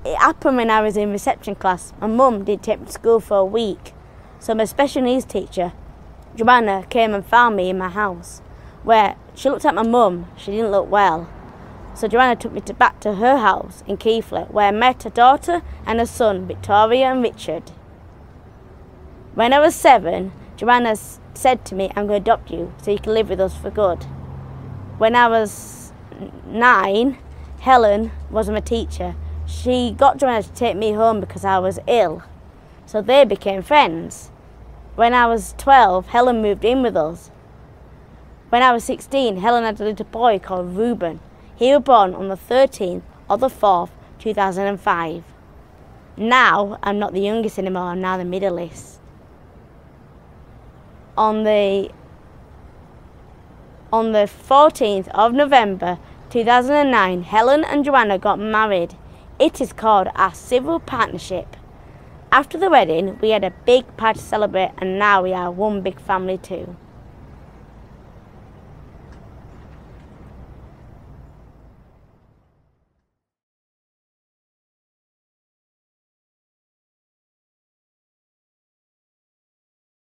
It happened when I was in reception class. My mum did take me to school for a week. So my special needs teacher, JoAnne, came and found me in my house, where she looked at my mum. She didn't look well. So JoAnne took me back to her house in Keighley, where I met her daughter and her son, Victoria and Richard. When I was 7, JoAnne said to me, I'm going to adopt you so you can live with us for good. When I was 9, Helen was my teacher. She got JoAnne to take me home because I was ill. So they became friends. When I was 12, Helen moved in with us. When I was 16, Helen had a little boy called Reuben. He was born on the 13th of the 4th, 2005. Now, I'm not the youngest anymore, I'm now the middleest. On the 14th of November 2009, Helen and JoAnne got married. It is called our civil partnership. After the wedding, we had a big party to celebrate, and now we are one big family too.